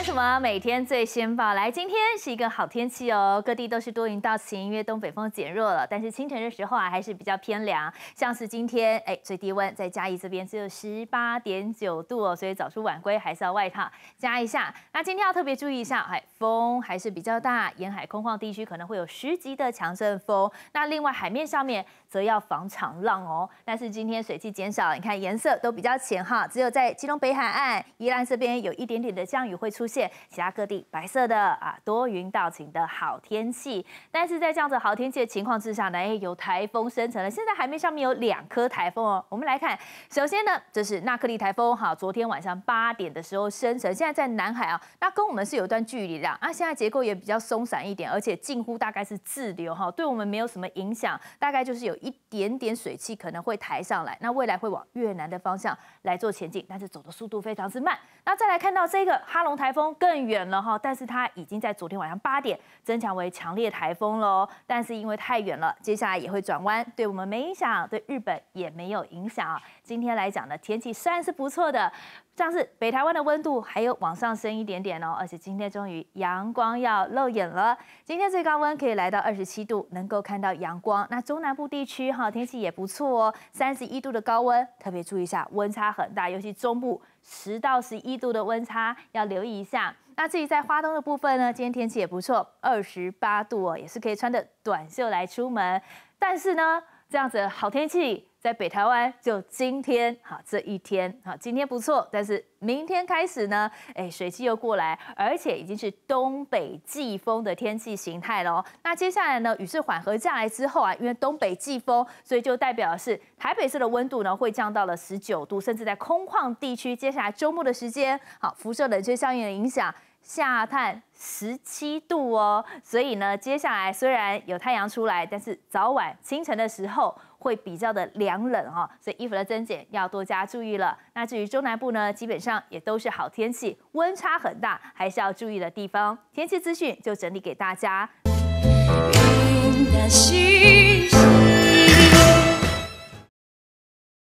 什么每天最先报？来，今天是一个好天气哦，各地都是多云到晴，因为东北风减弱了，但是清晨的时候啊，还是比较偏凉。像是今天，最低温在嘉义这边只有18.9度哦，所以早出晚归还是要外套加一下。那今天要特别注意一下，风还是比较大，沿海空旷地区可能会有10级的强阵风。那另外海面上面则要防场浪哦。但是今天水汽减少，你看颜色都比较浅哈，只有在基隆北海岸、宜兰这边有一点点的降雨会出现，其他各地白色的多云到晴的好天气。但是在这样子好天气的情况之下呢，有台风生成了。现在海面上面有2颗台风哦。我们来看，首先呢，这是纳克利台风哈，昨天晚上8点的时候生成，现在在南海啊，那跟我们是有一段距离的啊。现在结构也比较松散一点，而且近乎大概是自流哈，对我们没有什么影响，大概就是有一点点水汽可能会抬上来，那未来会往越南的方向来做前进，但是走的速度非常之慢。那再来看到这个哈龙台风更远了哈，但是它已经在昨天晚上8点增强为强烈台风喽，但是因为太远了，接下来也会转弯，对我们没影响，对日本也没有影响啊。今天来讲呢，天气算是不错的。像是北台湾的温度还有往上升一点点哦，而且今天终于阳光要露眼了。今天最高温可以来到27度，能够看到阳光。那中南部地区天气也不错哦，31度的高温，特别注意一下，温差很大，尤其中部10到11度的温差要留意一下。那至于在花东的部分呢，今天天气也不错，28度哦，也是可以穿着短袖来出门。但是呢，这样子好天气在北台湾就今天这一天今天不错，但是明天开始呢，水汽又过来，而且已经是东北季风的天气形态了哦。那接下来呢，雨势缓和下来之后因为东北季风，所以就代表的是台北市的温度呢会降到了19度，甚至在空旷地区，接下来周末的时间，辐射冷却效应的影响，下探17度哦。所以呢，接下来虽然有太阳出来，但是早晚清晨的时候会比较的凉冷哈，所以衣服的增减要多加注意了。那至于中南部呢，基本上也都是好天气，温差很大，还是要注意的地方。天气资讯就整理给大家。云的